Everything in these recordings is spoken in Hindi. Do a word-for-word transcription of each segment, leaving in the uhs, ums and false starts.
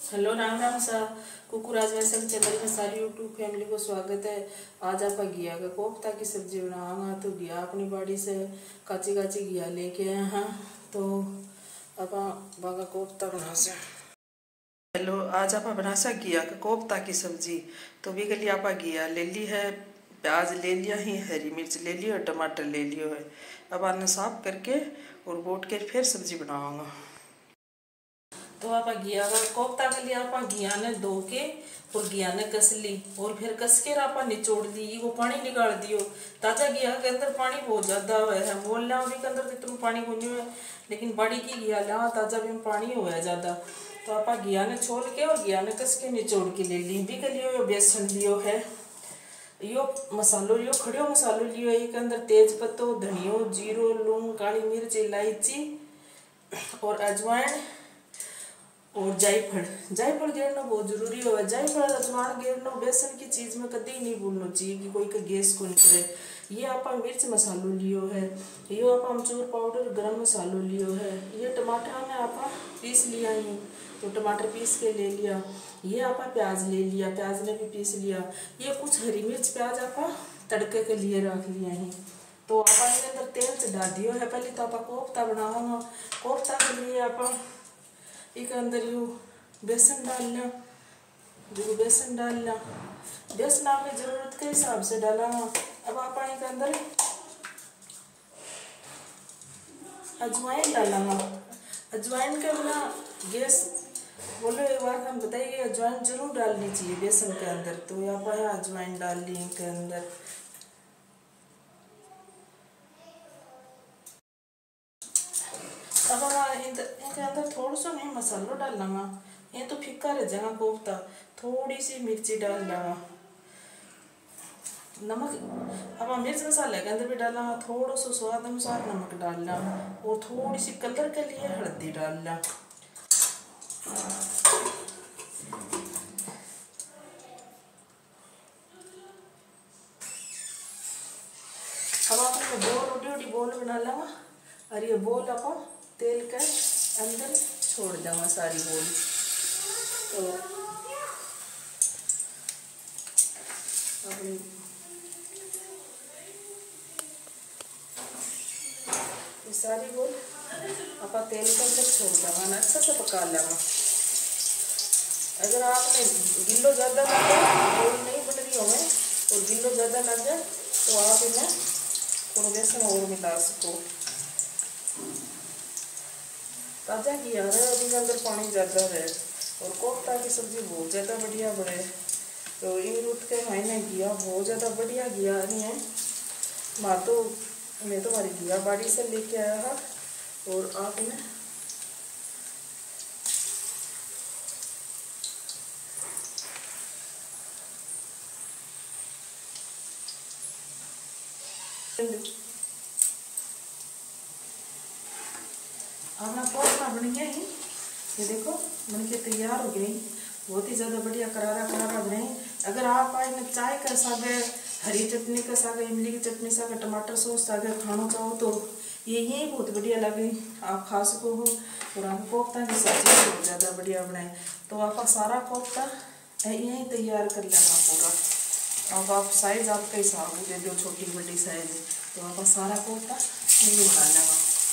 हेलो राम राम सा कुकू राजवंश चैनल में सारी यूट्यूब फैमिली को स्वागत है। आज आप घिया का कोफ्ता की सब्जी बनाऊंगा। तो घिया अपनी बाड़ी से काची काची घिया लेके आए हैं, तो आप बागा कोफ्ता बना से। हेलो, आज आप बना सा घिया का कोफ्ता की सब्जी। तो भी के लिए आप घिया ले ली है, प्याज ले लिया ही, हरी मिर्च ले लियो और टमाटर ले लियो है। अब आने साफ करके और बोट के फिर सब्जी बनाऊंगा। तो आप घिया का कोफ्ता के लिए आप घिया ने धो के और घिया ने कस ली और फिर कस के आप निचोड़ दी, वो पानी निकाल दियो। ताजा घिया के अंदर पानी बहुत ज्यादा है, मोल ला भी के अंदर इतना पानी को नहीं है, लेकिन बड़ी की घिया ला ताजा भी पानी हुआ है ज्यादा। तो आप घिया ने छोड़ के और घिया ने कस के निचोड़ के ले ली। भी के लिए बेसन लियो है, यो मसालो लियो, खड़ियो मसालो लियो। एक अंदर तेज पत्तो, धनियो, जीरो, लौंग, काली मिर्च, इलायची और अजवाइन और जायफल। जायफल गेरना बहुत जरूरी हो। जायफल अजवाइन गेरना बेसन की चीज में कभी नहीं भूलना चाहिए कि कोई का गैस को नहीं करे। ये आप मिर्च मसालो लियो है, ये आप अमचूर पाउडर, गरम मसालो लियो है। ये टमाटर में आप पीस लिया ही, तो टमाटर पीस के ले लिया। ये आप प्याज ले लिया, प्याज ने भी पीस लिया। ये कुछ हरी मिर्च प्याज आप तड़के के लिए रख लिया ही। तो आप इसके अंदर तेल चढ़ा दियो है। पहले तो आप कोफ्ता बनाओ। कोफ्ता के लिए आप एक अंदर यू बेसन डाल लिया, जो बेसन डाल लिया, बेसन आपकी जरूरत के हिसाब से डाला। अब आप एक अंदर अजवाइन डाला। अजवाइन के बिना गैस बोलो एक बार हम बताइए, अजवाइन जरूर डालनी चाहिए बेसन के अंदर। तो यहाँ पर अजवाइन डाल ली के अंदर। अब हम इनके अंदर थोड़ा सा नहीं मसालो डालना, ये तो फीका रह जाएगा कोफ्ता। थोड़ी सी मिर्ची डाल देगा, नमक अब मिर्च मसाले के अंदर भी डाला। थोड़ा सा स्वाद अनुसार नमक डालना और थोड़ी सी कलर के लिए हल्दी डालना। अब आप बोल रोटी रोटी बोल बना लेंगे और ये बोल आप तेल के अंदर छोड़ देंगे सारी बोल। तो अपनी ये सारी बोल आप तेल के अंदर छोड़ देंगे, अच्छा से पका लेंगे। अगर आपने गिल्लो ज़्यादा लगे, बोल नहीं बन रही हमें और गिल्लो ज़्यादा लगे, तो आप इन्हें थोड़ा बेसन और मिला सको। ताज़ा घिया है, अभी अंदर पानी ज़्यादा है और कोफ्ता की सब्जी बहुत ज़्यादा बढ़िया बने। तो इन रूट के मैंने घिया बहुत ज़्यादा बढ़िया घिया नहीं है। माँ तो मैं तो हमारी घिया बाड़ी से लेके आया है और आप इन्हें अपना कोफ्ता बन गया ही। ये देखो बन के तैयार हो गई, बहुत ही ज़्यादा बढ़िया करारा करारा बने। अगर आप आज चाय का सागे, हरी चटनी का सागे, इमली की चटनी सागे, टमाटर सॉस सागे खाना चाहो तो ये यही बहुत बढ़िया लगे, आप खा सको हो। और आप कोफ्ता की सब्जी बहुत ज़्यादा बढ़िया बनाए। तो आप सारा कोफ्ता यहीं तैयार कर लेना पूरा। अब आप साइज़ आपका हिसाब दे दो, छोटी बड़ी साइज़। तो आप सारा कोफ्ता यही बना लेना।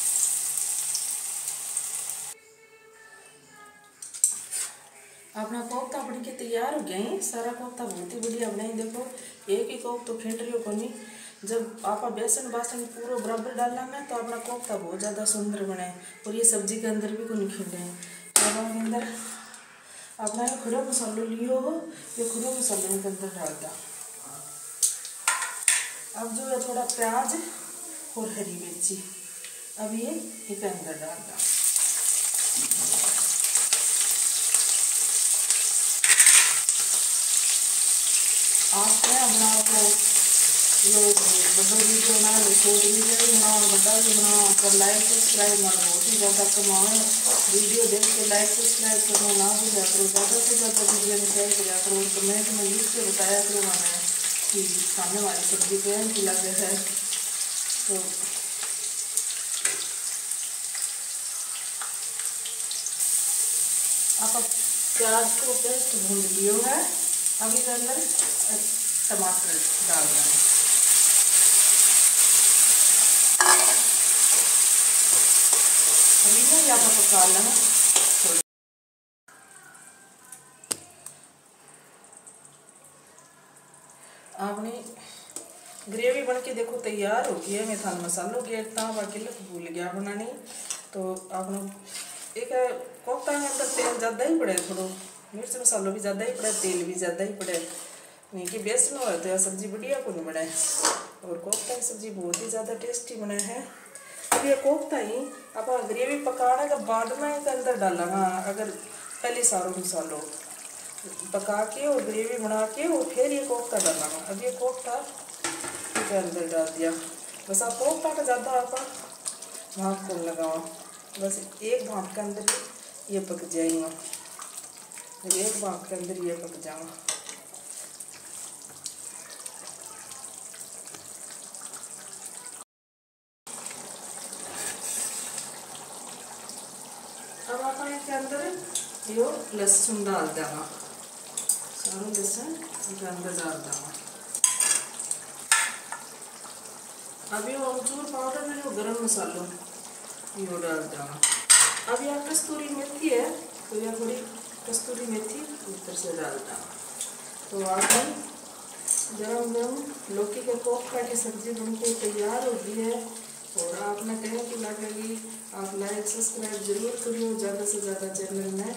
अपना कोफ्ता बन के तैयार हो गया ही। सारा कोफ्ता बहुत ही बढ़िया बनाई। देखो एक ही कोफ्ता तो फेंट रही को नहीं। जब आप बेसन बासन पूरा बराबर डालना है तो अपना कोफ्ता बहुत ज़्यादा सुंदर बने और ये सब्जी के अंदर भी को नहीं खिले। तो अंदर अपना ये खड़ो मसालो लियो हो, ये खड़ो मसाले के अंदर डाल दो। अब जो है थोड़ा प्याज और हरी मिर्ची अब ये इसके अंदर डाल दो। आप क्या बनाओ तो यो बड़ा वीडियो बना लो, शॉर्ट वीडियो बनाओ, बड़ा भी बनाओ। कर लाइक सब्सक्राइब मारो, बहुत ही ज़्यादा कमाओ। वीडियो देख के लाइक सब्सक्राइब करना ना भूलिया करो। ज़्यादा से ज़्यादा वीडियो में शेयर किया करो और कमेंट में लिख के बताया करो मैंने कि खाने वाली सब्जी कैसी लगे है। तो आप प्याज को पेस्ट भून लियो है। अब इसके अंदर टमाटर डाल देना। अभी ना यहाँ पर पका लेना। आपने ग्रेवी बन के देखो तैयार हो गई है। मैं थाल मसालों गेरता बाकी लग भूल गया बनानी। तो आपने एक कोफ्ता के अंदर तेल ज़्यादा ही पड़े, थोड़ा मिर्च मसालों भी ज़्यादा ही पड़े, तेल भी ज़्यादा ही पड़े। नहीं कि बेसन हो तो यह सब्ज़ी बढ़िया को नहीं बनाए। और कोफ्ता की सब्ज़ी बहुत ही ज़्यादा टेस्टी बना है। अब ये कोफ्ता ही आप ग्रेवी पकाने के बाद में इसके अंदर डालना। अगर पहले सारों मसालों पका के और ग्रेवी बना के और फिर ये कोफ्ता डालना। अब ये कोफ्ता के अंदर डाल दिया। बस आप कोफ्ता का ज़्यादा आप भाप को लगाओ। बस एक भाप के अंदर ये पक जाएगा। एक भाप के अंदर ये पक जाएगा। अब आप इसके अंदर यो लहसुन डाल देना। सारा लहसुन इसके अंदर डाल देना। अब ये अमचूर पाउडर में जो गरम मसालों यो डाल देना। अब यह कस्तूरी मेथी है तो यह थोड़ी कस्तूरी मेथी ऊपर से डाल देना। तो आपने गरम गरम लौकी के कोफ्ता की सब्जी बनके तैयार हो गई है। और आपने कहें कि लगेगी आप लाइक सब्सक्राइब जरूर करियो, ज़्यादा से ज़्यादा चैनल में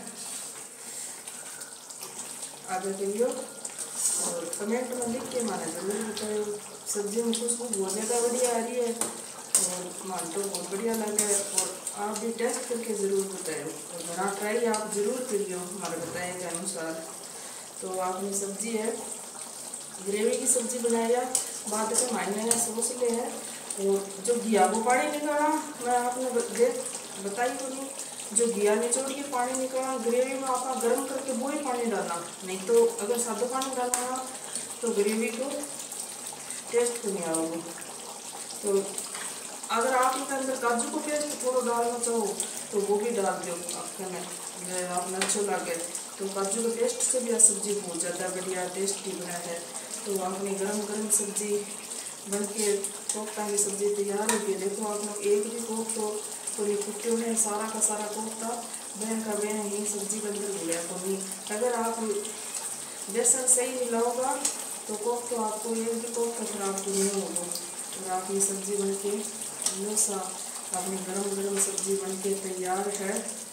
आगे करियो और कमेंट में लिख के माना जरूर बताओ। सब्जी में खुशबू बहुत ज़्यादा बढ़िया आ रही है और मान तो बहुत बढ़िया लगे। और आप भी टेस्ट करके ज़रूर बताओ और बना ट्राई आप ज़रूर करियो हमारे बताए के अनुसार। तो आपने सब्जी है ग्रेवी की सब्जी बनाया बाद में मायने सोच ले है। और जो घिया को पानी निकाला मैं आपने बताई को नहीं। जो घिया निचोड़ के पानी निकाला ग्रेवी में आप गर्म करके वो ही पानी डालना। नहीं तो अगर सादा पानी डालना तो ग्रेवी को टेस्ट नहीं आओगे। तो अगर आप इसके अंदर काजू को पेस्ट थोड़ा डालना चाहो तो वो भी डाल दो आपके में आपने अच्छा लगे। तो काजू के पेस्ट से भी सब्जी बहुत ज़्यादा बढ़िया टेस्टी बना है। तो आपने गरम गरम सब्जी बन के कोफ्ता की सब्जी तैयार हो गई। देखो आपने एक भी कोफ्ता तो ये कुट्टियों है सारा का सारा कोफ्ता बहन का बहन ही सब्जी के अंदर घुलिया को नहीं। अगर आप बेसन सही मिलाओगा तो कोफ्ता आपको एक भी कोफ्ता खराब तो नहीं होगा। और आप ये सब्जी बन के हमेशा अपनी गरम गरम सब्जी बन के तैयार है।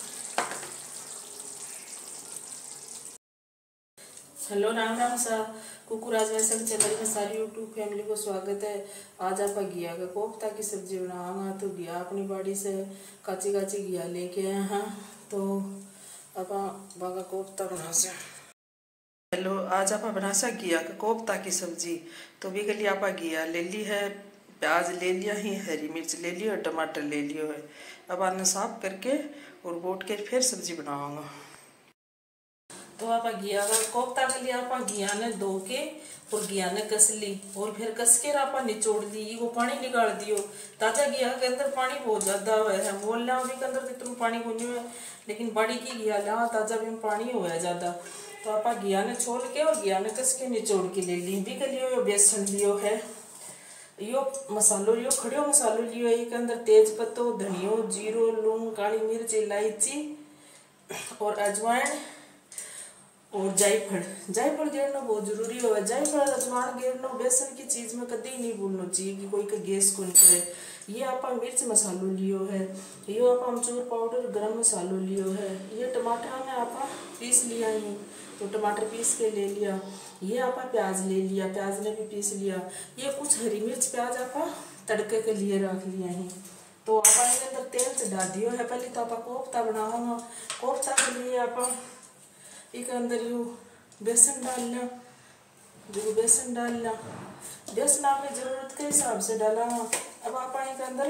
हेलो राम राम सा कुकुराज वैसे चैनल में सारी यूट्यूब फैमिली को स्वागत है। आज आप घिया का कोफ्ता की सब्जी बनाऊंगा। तो घिया अपनी बाड़ी से काची काची घिया लेके आए हैं। तो आप बागा कोफ्ता बना से। हेलो आज आप बना सा घिया का कोफ्ता की सब्जी। तो भी के लिए आप घिया ले ली है, प्याज ले लिया ही, हरी मिर्च ले लियो, टमाटर ले लियो है। अब आने साफ करके और बोट के फिर सब्जी बनाऊंगा। तो आप घिया का कोफ्ता के लिए आप घिया ने धो के और घिया ने कस ली और फिर कस के आप निचोड़ दी। वो पानी निकाल दियो। ताजा घिया के अंदर पानी बहुत ज्यादा है। मोल ला भी के अंदर इतना पानी को नहीं है, लेकिन बड़ी की घिया ला ताजा भी पानी हुआ है ज्यादा। तो आप घिया ने छोड़ के और घिया ने कस के निचोड़ के ले ली। भी के लिए बेसन लियो है, यो मसालो लियो, खड़ियो मसालो लियो। एक अंदर तेज पत्तो, धनियो, जीरो, लूंग, काली मिर्च, इलायची और अजवाइन और जायफल। जायफल गेरना बहुत जरूरी हो। जायफल अजवाइन गेरना बेसन की चीज में कभी नहीं भूलना चाहिए कि कोई का गैस को नहीं करे। ये आप मिर्च मसालो लियो है, ये आप अमचूर पाउडर गरम मसालो लियो है। ये टमाटर में आप पीस लिया ही तो टमाटर पीस के ले लिया। ये आप प्याज ले लिया, प्याज ने भी पीस लिया। ये कुछ हरी मिर्च प्याज आप तड़के के लिए रख लिया ही। तो आप इसके अंदर तेल चढ़ा दियो है। पहले तो आप कोफ्ता बनाओगे। कोफ्ता के लिए आप एक अंदर यू बेसन डाल लिया, जो बेसन डाल लिया। बेसन आपकी जरूरत के हिसाब से डाला। अब आप एक अंदर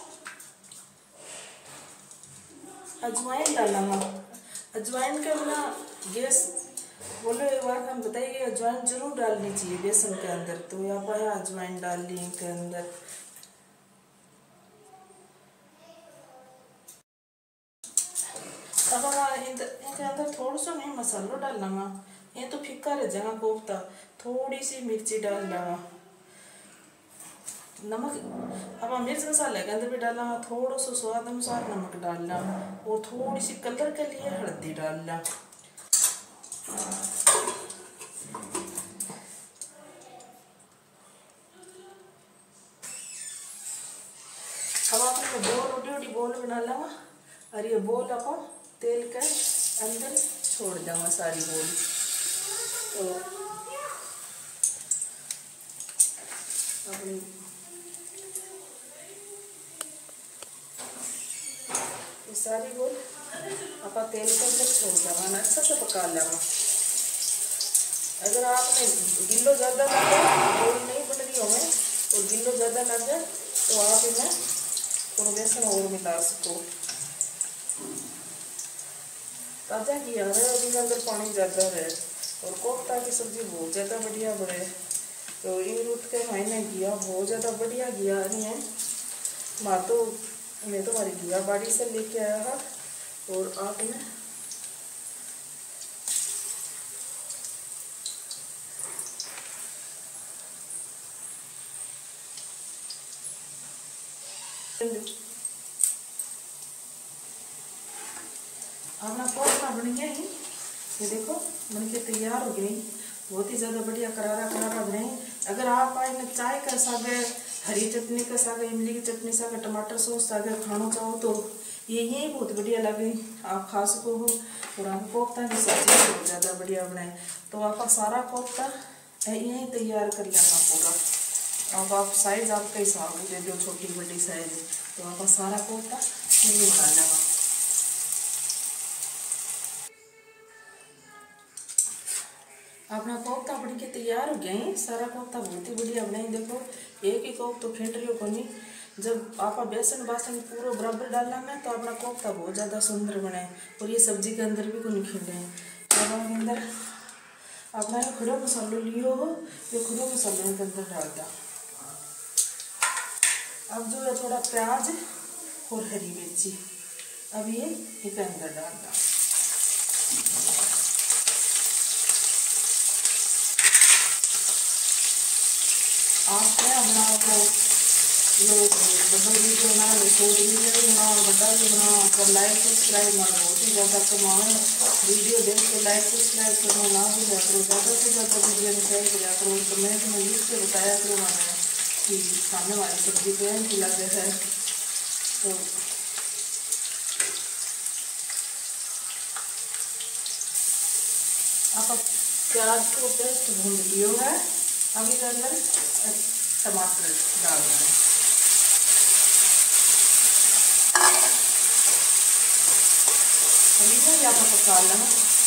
अजवाइन डाला। अजवाइन के बिना गैस बोलो एक बार हम बताइए अजवाइन जरूर डालनी चाहिए बेसन के अंदर। तो यहाँ पर अजवाइन डाल ली के अंदर। अब हम इनके अंदर थोड़ा सो नहीं मसालो डाल लगा, ये तो फीका रह जाएगा कोफ्ता। थोड़ी सी मिर्ची डाल लगा, नमक अब मिर्च मसाले के अंदर भी डाला, थोड़ा सा स्वाद अनुसार नमक डालना और थोड़ी सी कलर के लिए हल्दी डालना। अब आप बोल रोटी रोटी बोल बना लगा और ये बोल आप तेल के अंदर छोड़ देंगे सारी बोल। तो अपनी ये सारी बोल आप तेल के अंदर छोड़ देंगे, अच्छा से पका लेंगे। अगर आपने गिल्लो ज़्यादा लगे, बोल नहीं बन रही हमें और गिल्लो ज़्यादा लगे तो आप इन्हें थोड़ा बेसन और मिला सको। ताज़ा घिया है, अभी अंदर पानी ज़्यादा है और कोफ्ता की सब्ज़ी बहुत ज़्यादा बढ़िया बने। तो इन रुत के महीने घिया बहुत ज़्यादा बढ़िया घिया नहीं है। माँ तो मैं तो हमारी घिया बाड़ी से लेके आया है और आप इन्हें अपना कोफ्ता बन गया ही, ये देखो बन के तैयार हो गई। बहुत ही ज़्यादा बढ़िया करारा करारा बने। अगर आप आए चाय का सागे, हरी चटनी का सागे, इमली की चटनी सागे, टमाटर सॉस सागे खाना चाहो तो ये ही बहुत बढ़िया लगे, आप खा सको हो। और आप कोफ्ता की सब्जी बहुत ज़्यादा बढ़िया बनाए। तो आप सारा कोफ्ता यहीं तैयार कर लेना पूरा। अब आप साइज़ आपका हिसाब दे दो, छोटी बड़ी साइज़, तो आप सारा कोफ्ता यहीं बना लेना। अपना कोफ्ता बन के तैयार हो गया ही, सारा कोफ्ता बहुत ही बढ़िया बनाई। देखो एक ही कोफ्ता तो फेंट रही हो नहीं। जब आप बेसन बासन पूरा बराबर डालना तो अपना कोफ्ता बहुत ज़्यादा सुंदर बने और ये सब्जी के अंदर भी को नहीं खिले। अब आप अंदर अपना ये खड़ो मसालो लियो हो, ये खड़ो मसाले के अंदर डाल दो। अब जो है थोड़ा प्याज और हरी मिर्ची, अब ये इसके अंदर डाल दो। आप बना को यो बड़ा वीडियो बना लो, शॉर्ट वीडियो बना, बड़ा भी बना, पर लाइक सब्सक्राइब मार बहुत ही ज़्यादा कमाल। वीडियो देख के लाइक सब्सक्राइब करना ना भूलिया करो, ज़्यादा से ज़्यादा वीडियो में शेयर किया करो और कमेंट में लिख के बताया करो मैंने कि खाने वाली सब्जी कैसी लगे है। तो आप प्याज को पेस्ट भून लियो है, अभी के अंदर टमाटर डाल दें। अभी तो यहाँ पर पका लेना।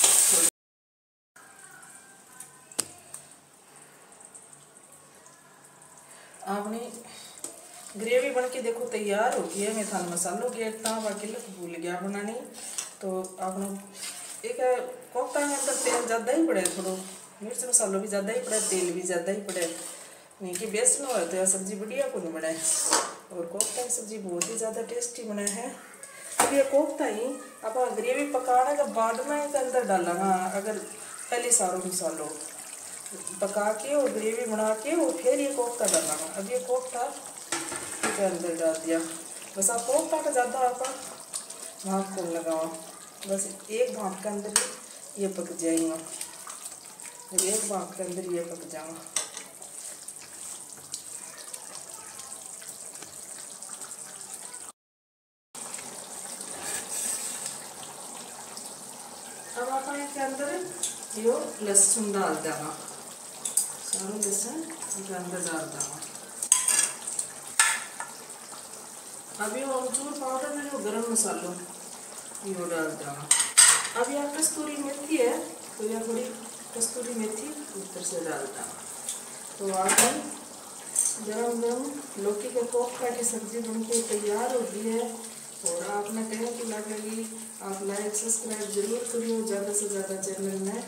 आपने ग्रेवी बन के देखो तैयार हो गई है। मैं थाल मसालों गेरता बाकी लग भूल गया बनानी। तो आपने एक कोफ्ता में अंदर तेल ज़्यादा ही पड़े, थोड़ा मिर्च मसालों भी ज़्यादा ही पड़े, तेल भी ज़्यादा ही पड़े, नहीं कि बेसन हो तो यह सब्ज़ी बढ़िया को नहीं बनाए। और कोफ्ता की सब्ज़ी बहुत ही ज़्यादा टेस्टी बना है। अब ये कोफ्ता ही आप ग्रेवी पकाने के बाद में इसके अंदर डालना। अगर पहले सारो मसालों पका के और ग्रेवी बना के और फिर ये कोफ्ता डालना। अब ये कोफ्ता इसके अंदर डाल दिया। बस आप कोफ्ता का ज़्यादा आप भाप को लगाओ, बस एक भाप के अंदर ये पक जाएगा, एक भाप के अंदर ये पक जाएगा। अब आप इसके अंदर यो लहसुन डाल देगा, सारा लहसुन इसके अंदर डाल देगा। अब ये अमचूर पाउडर में जो गरम मसालों यो डाल देगा। अब यह कस्तूरी मेथी है तो यह थोड़ी कस्तूरी मेथी ऊपर से डाल देगा। तो आप गरम गरम लौकी के कोफ्ता की सब्जी बनके तैयार हो गई है। और आपने कहीं की लगेगी आप लाइक सब्सक्राइब जरूर करियो, ज़्यादा से ज़्यादा चैनल में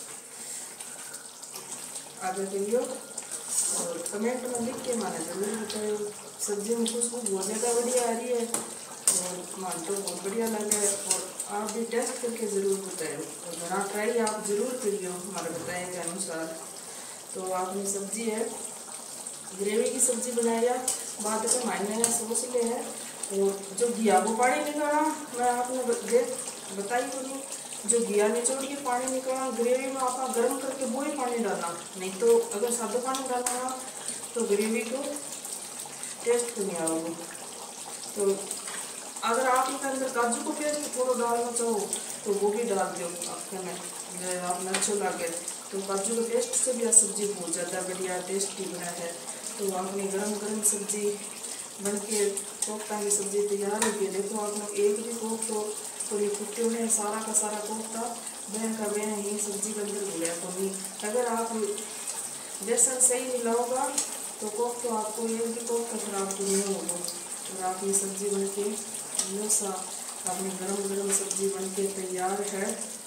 आगे करियो और कमेंट में लिख के माने जरूर बताओ। सब्जी में खुशबू बहुत ज़्यादा बढ़िया आ रही है और मान तो बहुत बढ़िया लगे और आप भी टेस्ट करके ज़रूर बताओ। घर ट्राई आप जरूर करियो हमारे बताए के अनुसार। तो आपने सब्जी है ग्रेवी की सब्जी बनाया बाद में मायने सोच ले है। और जो घिया को पानी निकाला मैं आपने देख बताई करूँ, जो घिया निचोड़ के पानी निकाला ग्रेवी में आप गर्म करके वो ही पानी डालना, नहीं तो अगर सादा पानी डालना तो ग्रेवी को टेस्ट नहीं आएगा। तो अगर आप इसके अंदर काजू को पेस्ट थोड़ा डालना चाहो तो वो भी डाल दो आपके में आपने अच्छा लगे। तो काजू के पेस्ट से भी सब्जी बहुत ज़्यादा बढ़िया टेस्टी बना है। तो आपने गरम गरम सब्जी बन के कोफ्ता की सब्जी तैयार हो गई। देखो आपने एक भी कोफ्तो थोड़ी कुट्टे हैं सारा का सारा कोफ्ता बहन का बहन ही सब्जी के अंदर घुलिया को नहीं। अगर आप बेसन सही मिलाओगा तो कोफ्तो आपको एक भी कोफ्ता खराब तो नहीं होगा। और आपकी सब्जी बन के हमेशा आपने गरम गरम सब्जी बन के तैयार है।